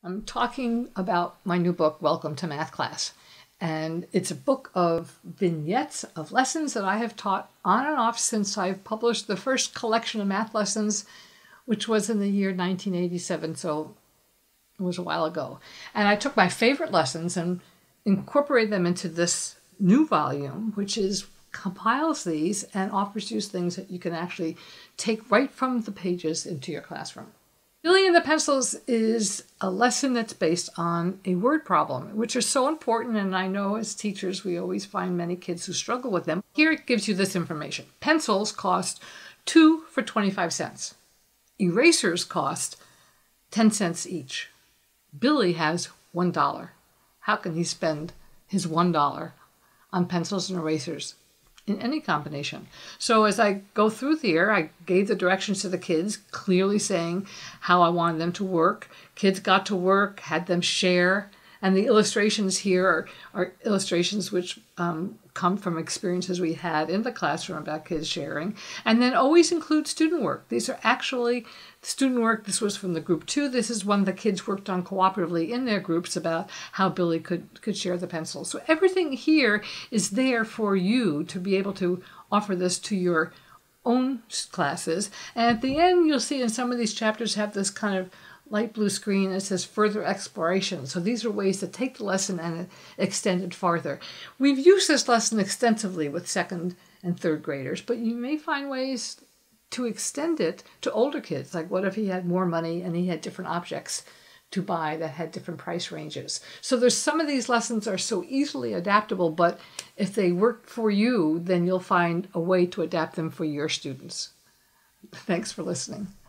I'm talking about my new book, Welcome to Math Class. And it's a book of vignettes of lessons that I have taught on and off since I've published the first collection of math lessons, which was in the year 1987, so it was a while ago. And I took my favorite lessons and incorporated them into this new volume, which compiles these and offers you things that you can actually take right from the pages into your classroom. Billy and the Pencils is a lesson that's based on a word problem, which are so important, and I know as teachers we always find many kids who struggle with them. Here it gives you this information. Pencils cost 2 for 25 cents. Erasers cost 10 cents each. Billy has $1. How can he spend his $1 on pencils and erasers in any combination? So as I go through here, I gave the directions to the kids, clearly saying how I wanted them to work. Kids got to work, had them share, and the illustrations here are illustrations which come from experiences we had in the classroom about kids sharing, and then always include student work. These are actually student work. This was from the group 2. This is one the kids worked on cooperatively in their groups about how Billy could share the pencils. So everything here is there for you to be able to offer this to your own classes. And at the end, you'll see in some of these chapters have this kind of light blue screen that says further exploration. So these are ways to take the lesson and extend it farther. We've used this lesson extensively with 2nd and 3rd graders, but you may find ways to extend it to older kids. Like what if he had more money and he had different objects to buy that had different price ranges? So there's some of these lessons are so easily adaptable, but if they work for you, then you'll find a way to adapt them for your students. Thanks for listening.